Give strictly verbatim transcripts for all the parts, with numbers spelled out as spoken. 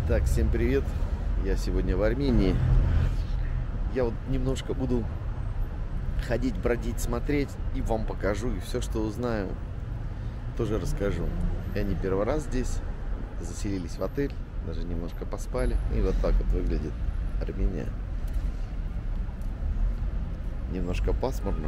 Так, всем привет! Я сегодня в Армении. Я вот немножко буду ходить, бродить, смотреть, и вам покажу, и все, что узнаю, тоже расскажу. Я не первый раз здесь, заселились в отель, даже немножко поспали, и вот так вот выглядит Армения. Немножко пасмурно.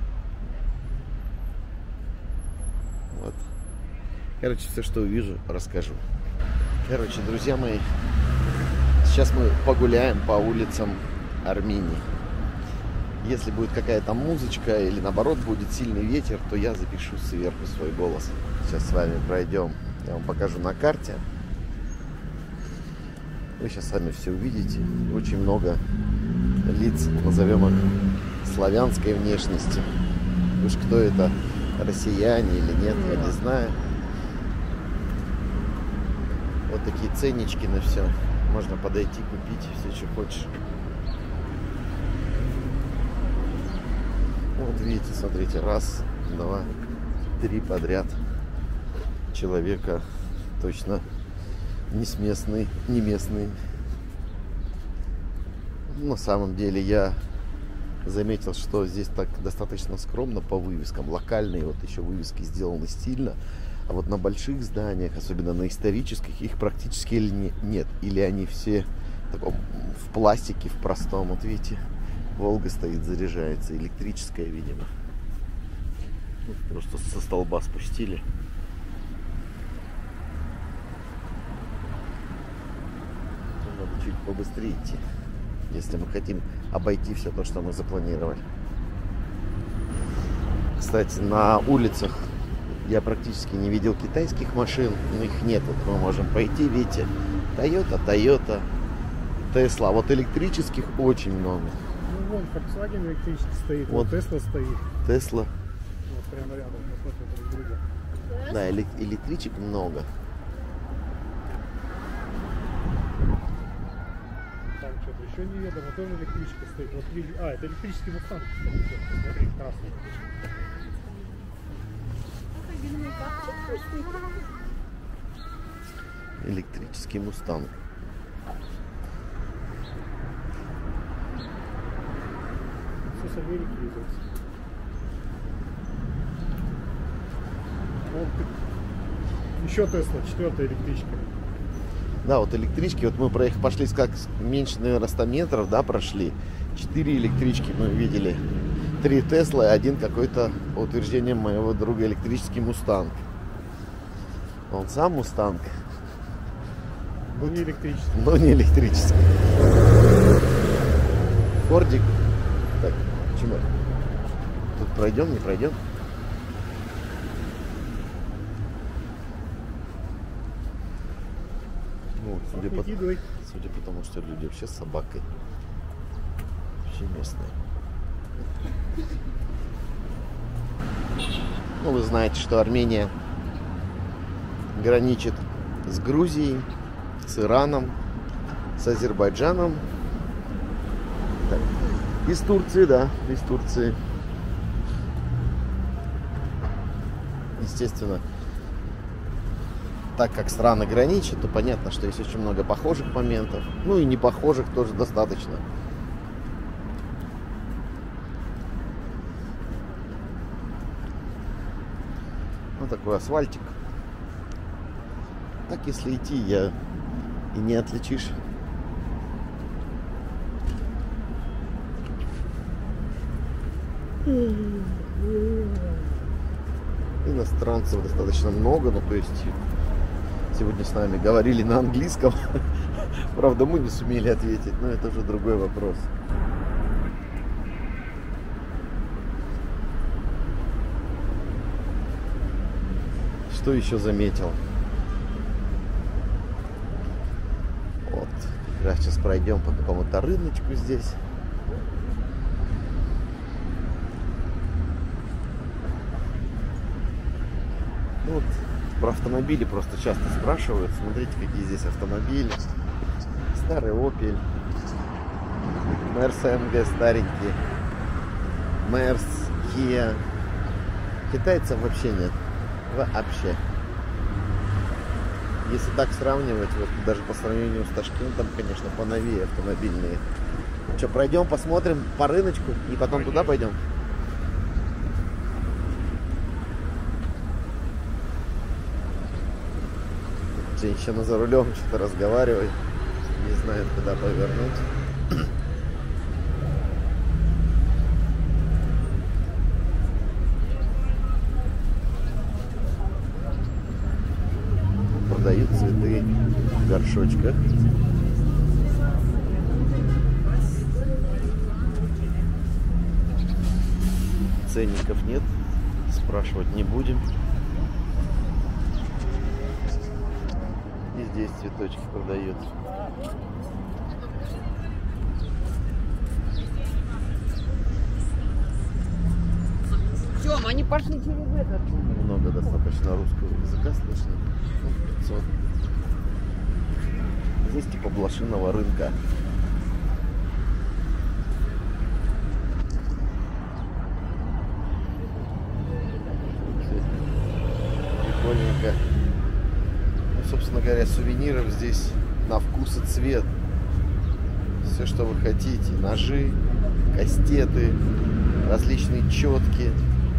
Вот. Короче, все, что увижу, расскажу. Короче, друзья мои, сейчас мы погуляем по улицам Армении. Если будет какая-то музычка или наоборот будет сильный ветер, то я запишу сверху свой голос. Сейчас с вами пройдем, я вам покажу на карте. Вы сейчас сами все увидите. Очень много лиц, назовем их славянской внешности. Уж кто это, россияне или нет, я не знаю. Вот такие ценнички на все. Можно подойти, купить все, что хочешь. Вот видите, смотрите, раз, два, три подряд человека, точно не с местный, не местный. На самом деле я заметил, что здесь так достаточно скромно по вывескам. Локальные вот еще вывески сделаны стильно. А вот на больших зданиях, особенно на исторических, их практически нет. Или они все в, таком, в пластике, в простом. Вот видите, Волга стоит, заряжается. Электрическая, видимо. Просто со столба спустили. Надо чуть побыстрее идти, если мы хотим обойти все то, что мы запланировали. Кстати, на улицах я практически не видел китайских машин, но их нет. Вот мы можем пойти, видите, Toyota, Toyota, Tesla. Вот электрических очень много. Ну вон, Volkswagen электрический стоит, вот Tesla стоит. Tesla. Вот прямо рядом, напротив друг друга. Да, электричек много. Там что-то еще неведомо, тоже электричка стоит. Вот, а, это электрический Мустанг. Смотри, красный. Электрический Мустанг. Все с Америки идет. Вот еще Тесла, четвертая электричка. Да, вот электрички, вот мы проехали, пошли как меньше, наверное, ста метров, да, прошли. Четыре электрички мы видели. Три Тесла и один какой-то, по утверждениям моего друга, электрический Мустанг. Он сам Мустанг. Но не электрический. Но не электрический. Фордик. Так, почему? Тут пройдем, не пройдем? Ну, судя по, судя по тому, что люди вообще с собакой. Вообще местные. Ну, вы знаете, что Армения граничит с Грузией, с Ираном, с Азербайджаном. Так. Из Турции, да, из Турции. Естественно, так как страны граничат, то понятно, что есть очень много похожих моментов. Ну и не похожих тоже достаточно. Вот такой асфальтик. Так, если идти, я и не отличишь. Иностранцев достаточно много, ну то есть сегодня с нами говорили на английском. Правда, мы не сумели ответить, но это уже другой вопрос. Что еще заметил? Вот, как раз сейчас пройдем по какому-то рыночку здесь. Ну, вот, про автомобили просто часто спрашивают. Смотрите, какие здесь автомобили. Старый Opel, Mercedes эм гэ старенький, Mercedes, Kia. Китайцев вообще нет. Вообще. Если так сравнивать, вот даже по сравнению с Ташкентом, конечно, поновее автомобильные. Что, пройдем, посмотрим по рыночку и потом туда пойдем? Женщина за рулем что-то разговаривает, не знает, куда повернуть. Продают цветы в горшочках. Ценников нет, спрашивать не будем. И здесь цветочки продают. Тём, они пошли через этот. Много достаточно русского языка слышно. Ну, пятьсот. Здесь типа блошиного рынка. Прикольненько. Ну, собственно говоря, сувениров здесь на вкус и цвет. Все, что вы хотите. Ножи, кастеты, различные четки.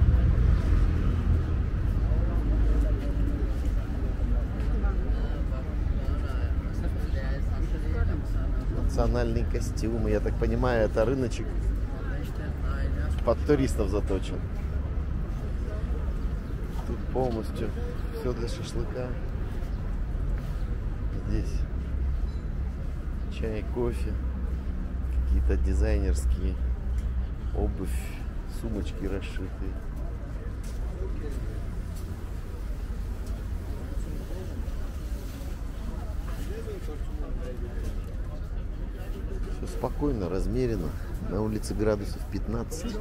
Национальные костюмы. Я так понимаю, это рыночек под туристов заточен. Тут полностью все для шашлыка. Здесь чай, кофе, какие-то дизайнерские обувь, сумочки расшитые. Все спокойно, размеренно. На улице градусов пятнадцать.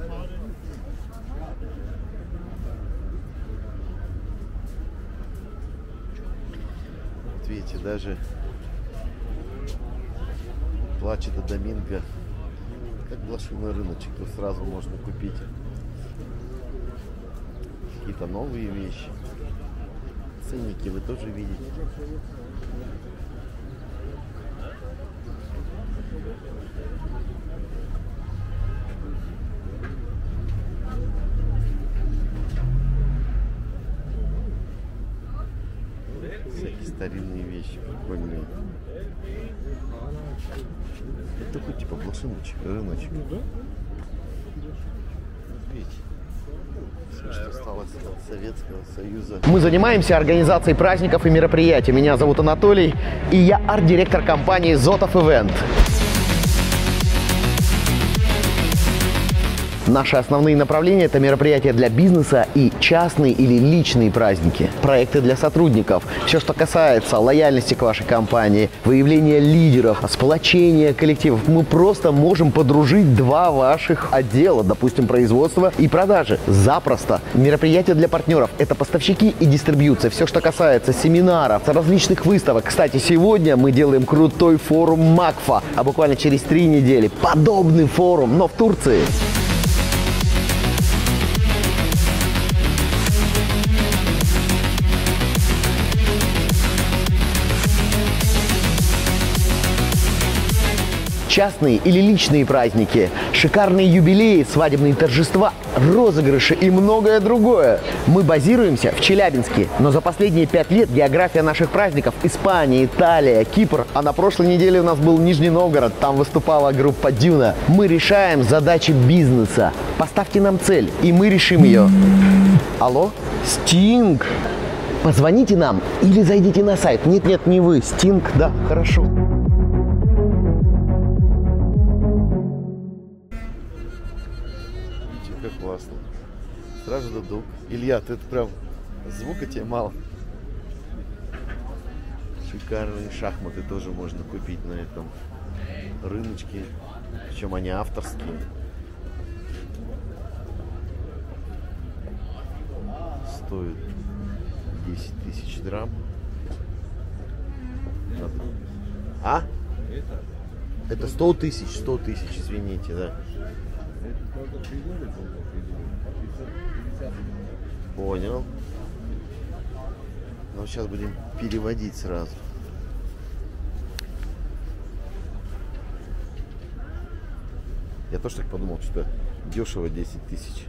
Вот видите, даже Плача де Доминго, как блошиный рыночек, то сразу можно купить какие-то новые вещи. Ценники вы тоже видите. Всякие старинные вещи, прикольные. Это такой типа блошиночек, рыночек. Видите? Все, что осталось от Советского Союза. Мы занимаемся организацией праздников и мероприятий. Меня зовут Анатолий, и я арт-директор компании Zotov Event. Наши основные направления – это мероприятия для бизнеса и частные или личные праздники, проекты для сотрудников, все, что касается лояльности к вашей компании, выявления лидеров, сплочения коллективов. Мы просто можем подружить два ваших отдела, допустим, производства и продажи. Запросто. Мероприятия для партнеров – это поставщики и дистрибьюция, все, что касается семинаров, различных выставок. Кстати, сегодня мы делаем крутой форум МАКФА, а буквально через три недели подобный форум, но в Турции. Частные или личные праздники, шикарные юбилеи, свадебные торжества, розыгрыши и многое другое. Мы базируемся в Челябинске, но за последние пять лет география наших праздников – Испания, Италия, Кипр, а на прошлой неделе у нас был Нижний Новгород, там выступала группа Дюна. Мы решаем задачи бизнеса. Поставьте нам цель, и мы решим ее. Алло? Стинг? Позвоните нам или зайдите на сайт. Нет-нет, не вы. Стинг, да, хорошо. Как классно. Сразу дадут. Илья, ты это прям звука тебе мало. Шикарные шахматы тоже можно купить на этом рыночке. Причем они авторские. Стоит десять тысяч драм. А? Это сто тысяч, сто тысяч, извините, да. Понял. Но сейчас будем переводить сразу. Я тоже так подумал, что дешево десять тысяч.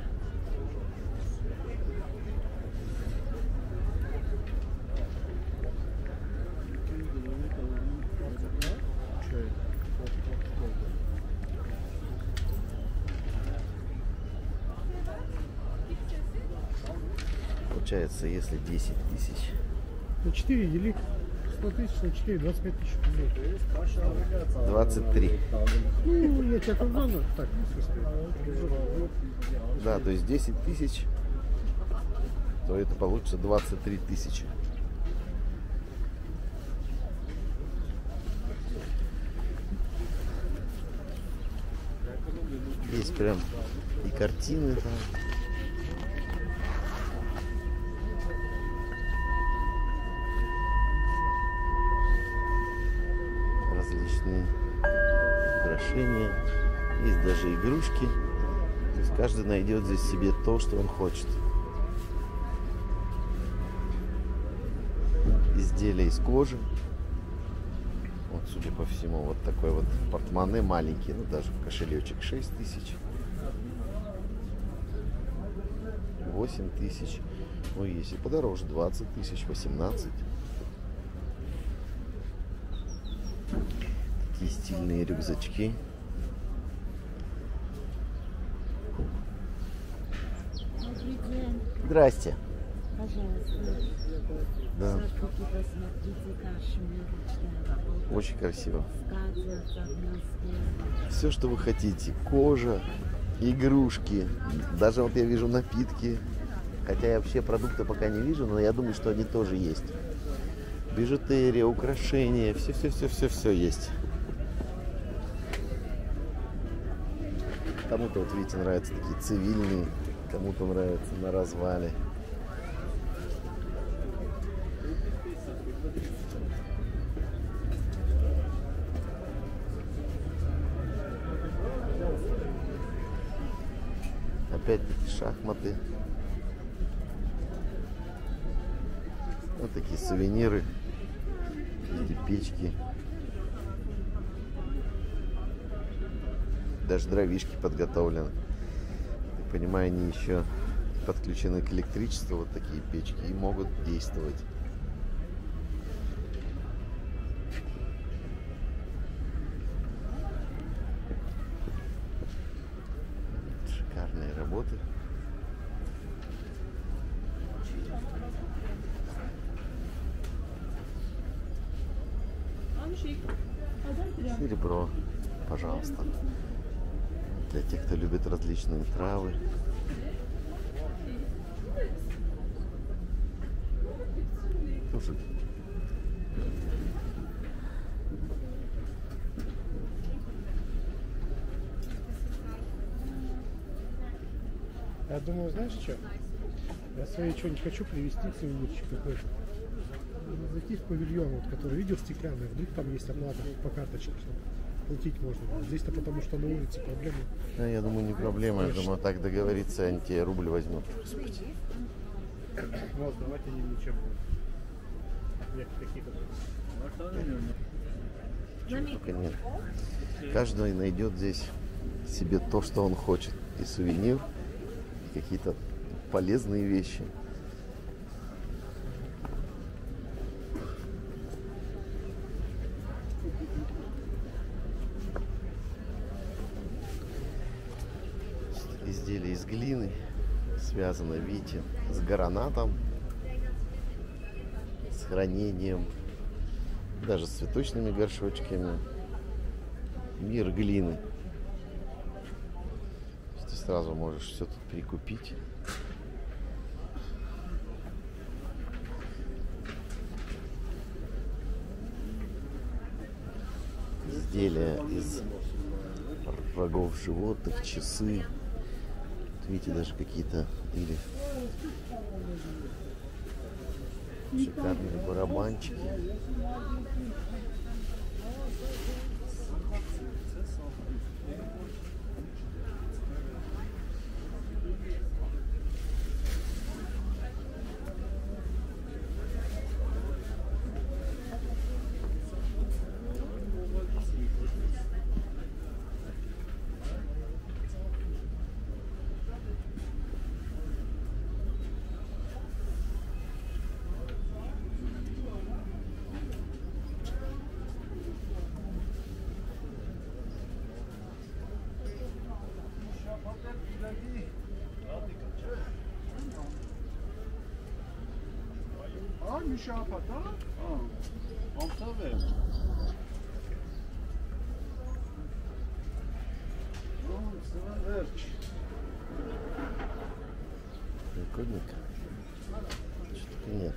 Получается, если десять тысяч. На четыре дели сто тысяч на четыре, двадцать пять тысяч рублей. двадцать три. Ну, я тебя там надо. Так, Да, то есть десять тысяч, то это получится двадцать три тысячи. Есть прям и картины там. Различные украшения. Есть даже игрушки. То есть каждый найдет здесь себе то, что он хочет. Изделия из кожи. Вот, судя по всему, вот такой вот портмоне маленький. Ну, даже кошелечек шесть тысяч. восемь тысяч. Ну, есть и подороже. двадцать тысяч, восемнадцать. Такие стильные рюкзачки. Здрасте. Пожалуйста. Да. Смотрите, посмотрите, кашмир, ручная работа. Очень красиво. Скатерть армянская. Все, что вы хотите. Кожа, игрушки. Даже вот я вижу напитки. Хотя я вообще продукты пока не вижу, но я думаю, что они тоже есть. Бижутерия, украшения. Все-все-все-все-все есть. Кому-то, вот видите, нравятся такие цивильные. Кому-то нравится на развале. Опять-таки шахматы. Вот такие сувениры. Эти печки. Даже дровишки подготовлены. Я понимаю, они еще подключены к электричеству, вот такие печки, и могут действовать. Шикарные работы. Серебро, пожалуйста. Для тех, кто любит различные травы. Слушай. Я думаю, знаешь что? Я свои что-нибудь хочу привезти сувенирчик какой-то. Зайти в павильон, вот, который видел стеклянный, вдруг там есть оплата по карточке, чтобы платить можно. Здесь-то потому что на улице проблемы. Да, я думаю, не проблема. Я думаю, так договориться, они тебе рубль возьмут. Господи. Вот, давайте не ничем. Нет, какие-то. Только нет. Каждый найдет здесь себе то, что он хочет. И сувенир, и какие-то полезные вещи. Изделие из глины, связано, видите, с гранатом, с хранением, даже с цветочными горшочками. Мир глины. Ты сразу можешь все тут прикупить. Изделия из рогов животных, часы. Видите, даже какие-то или шикарные барабанчики. Прикольненько. Что-то нет.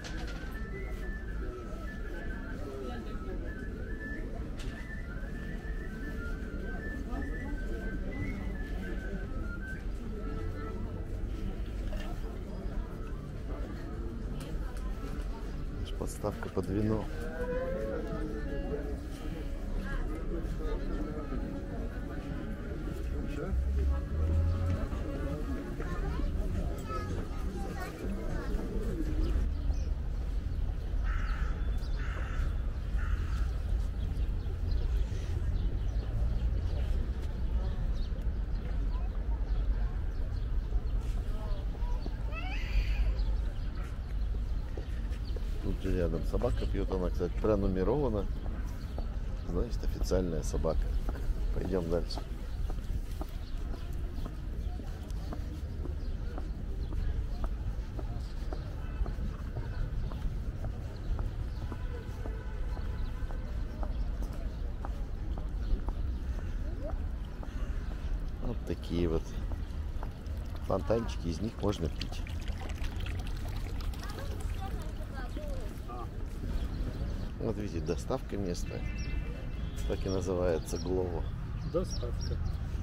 Подставка под вино. Тут же рядом собака пьет, она, кстати, пронумерована. Значит, официальная собака. Пойдем дальше. Вот такие вот фонтанчики, из них можно пить. Вот видите, доставка местная. Так и называется Глово. Доставка.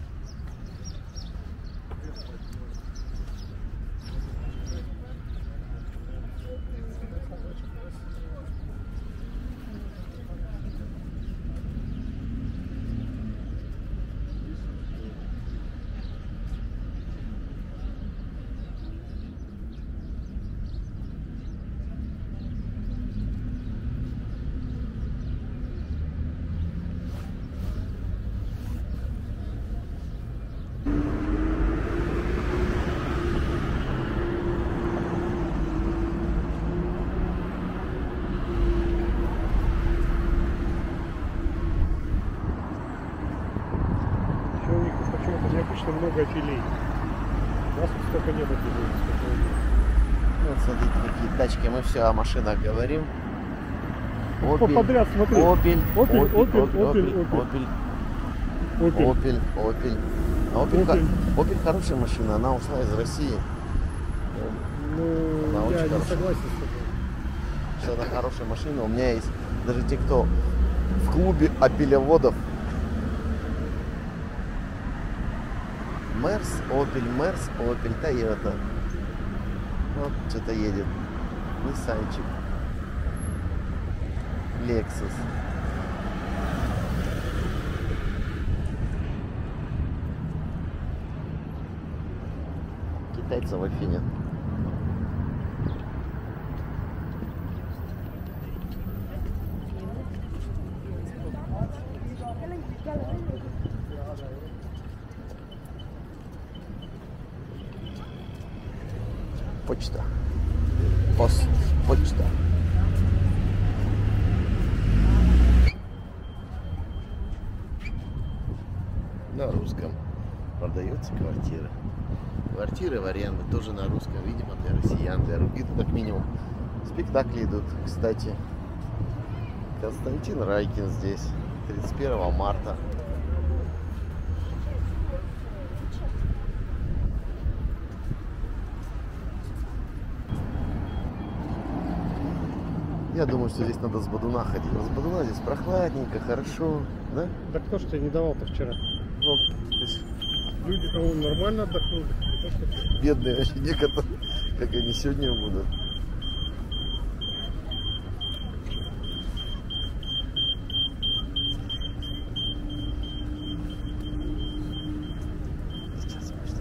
Много филей. У нас тут столько нет филей. Вот смотрите, какие тачки. Мы все о машинах говорим. Opel, подряд смотри. Opel, Opel, Opel, Opel, Opel, Opel, Opel, Opel, Opel. А Opel, Opel. Opel хорошая машина, она ушла из России. Ну, она я не хорошая. согласен с тобой. Что это хорошая машина. У меня есть даже те, кто в клубе опелеводов. Мерс, Opel, Мерс, Opel, Toyota. Вот что-то едет. Ниссанчик. Lexus. Китайцы в Афине. Почта. Пост. Почта. На русском продается квартира. Квартиры в аренду тоже на русском, видимо, для россиян, для русских, как минимум. Спектакли идут, кстати. Константин Райкин здесь, тридцать первого марта. Я думаю, что здесь надо с Бодуна ходить. С Бодуна здесь прохладненько, хорошо, да? Да кто ж тебе не давал-то вчера? Ну, то есть люди, по-моему, нормально отдохнули. бедные вообще некоторые, как они сегодня будут. Сейчас, может.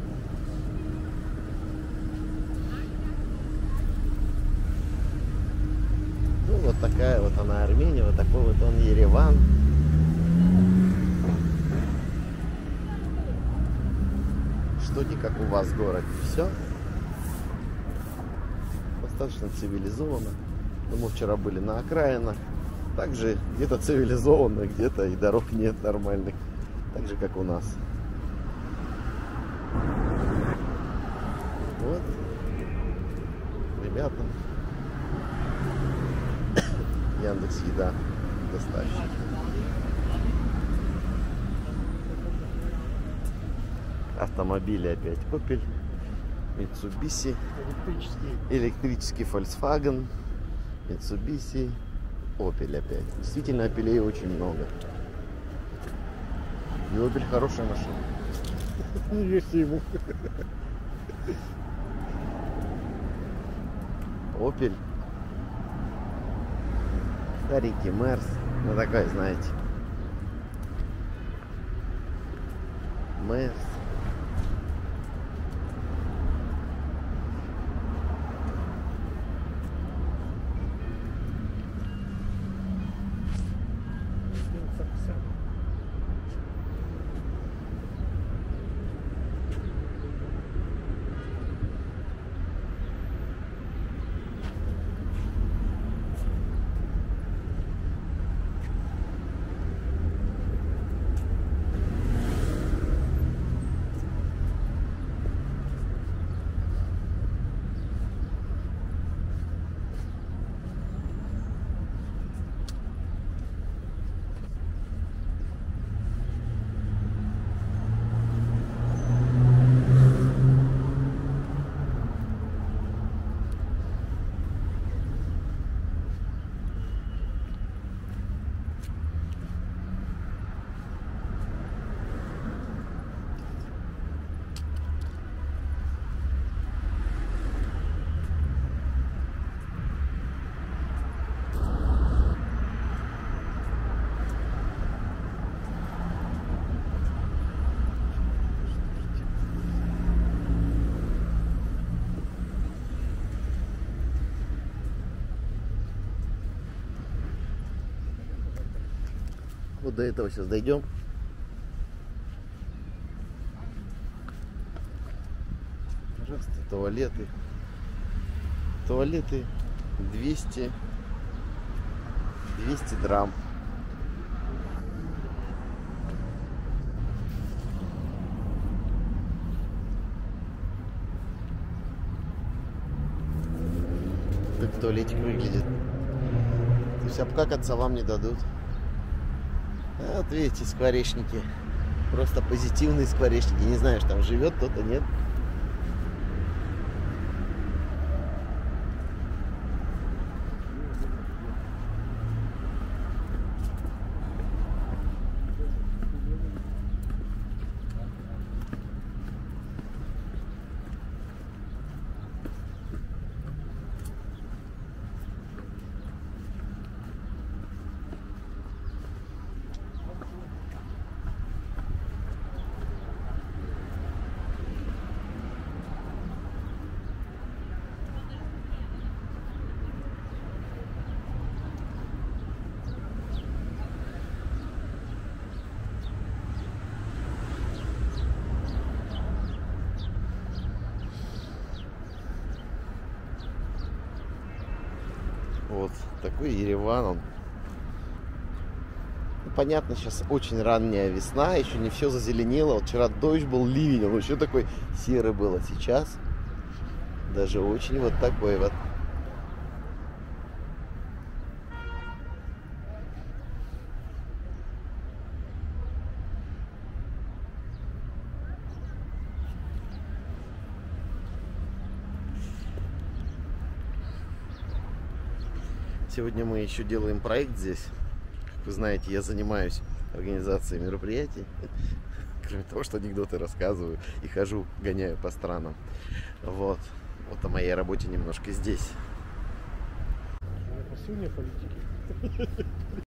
Ну, вот такая вот она Армения, вот такой вот он Ереван. Что не как у вас город. Все достаточно цивилизованно. Мы вчера были на окраинах. Также где-то цивилизованно, где-то и дорог нет нормальных. Так же, как у нас. Вот. Ребята. Яндекс.Еда, доставщик. Автомобили опять Opel, Mitsubishi, Электрические. электрический Volkswagen, Mitsubishi, Opel опять. Действительно, Opel'ей очень много. И Opel хорошая машина. Не верьте ему. Opel. Старенький Мерс. Ну такой, знаете. Мерс. Вот до этого сейчас дойдем. Пожалуйста, туалеты. Туалеты двести, двести драм. Как туалетик выглядит. То есть обкакаться вам не дадут. А вот видите, скворечники. Просто позитивные скворечники. Не знаю, что там живет кто-то, нет. Вот такой Ереван он. Ну, понятно, сейчас очень ранняя весна, еще не все зазеленело. Вот вчера дождь был, ливень, он еще такой серый был, а сейчас даже очень вот такой вот. Сегодня мы еще делаем проект здесь. Как вы знаете, я занимаюсь организацией мероприятий. Кроме того, что анекдоты рассказываю и хожу, гоняю по странам. Вот. Вот о моей работе немножко здесь. Пассивные политики.